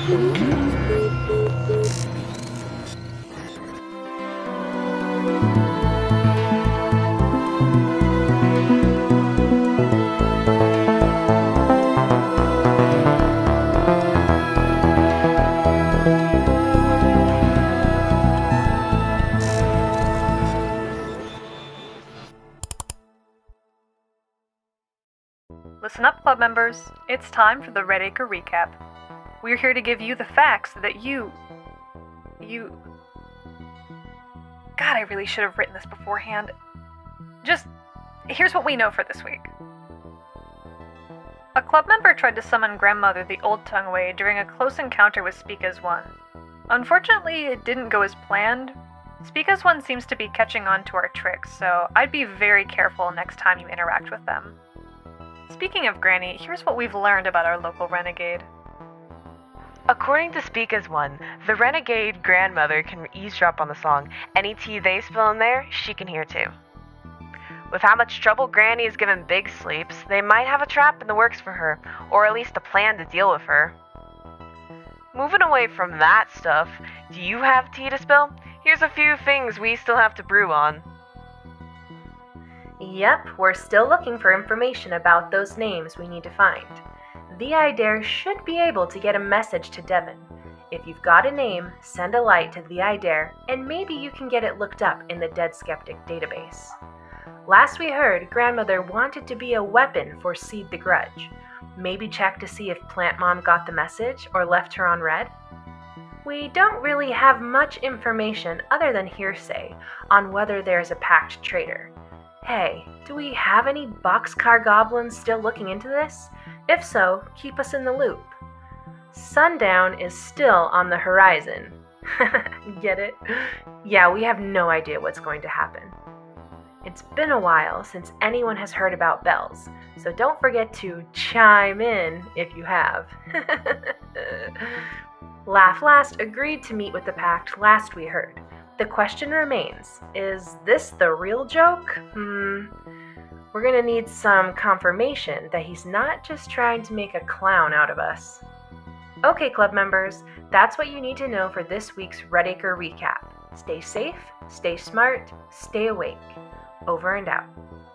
Listen up, club members. It's time for the Redacre Recap. We're here to give you the facts that you... God, I really should have written this beforehand. Just, here's what we know for this week. A club member tried to summon Grandmother the Old Tongue Way during a close encounter with Speak as One. Unfortunately, it didn't go as planned. Speak as One seems to be catching on to our tricks, so I'd be very careful next time you interact with them. Speaking of Granny, here's what we've learned about our local renegade. According to Speak as One, the renegade grandmother can eavesdrop on the song. Any tea they spill in there, she can hear too. With how much trouble Granny is given Big Sleeps, they might have a trap in the works for her, or at least a plan to deal with her. Moving away from that stuff, do you have tea to spill? Here's a few things we still have to brew on. Yep, we're still looking for information about those names we need to find. The iDare should be able to get a message to Devin. If you've got a name, send a light to the iDare, and maybe you can get it looked up in the Dead Skeptic database. Last we heard, Grandmother wanted to be a weapon for Seed the Grudge. Maybe check to see if Plant Mom got the message or left her on red? We don't really have much information other than hearsay on whether there's a packed traitor. Hey, do we have any boxcar goblins still looking into this? If so, keep us in the loop. Sundown is still on the horizon. Get it? Yeah, we have no idea what's going to happen. It's been a while since anyone has heard about bells, so don't forget to chime in if you have. Laugh Last agreed to meet with the pact last we heard. The question remains, is this the real joke? We're gonna need some confirmation that he's not just trying to make a clown out of us. Okay, club members, that's what you need to know for this week's Redacre Recap. Stay safe, stay smart, stay awake. Over and out.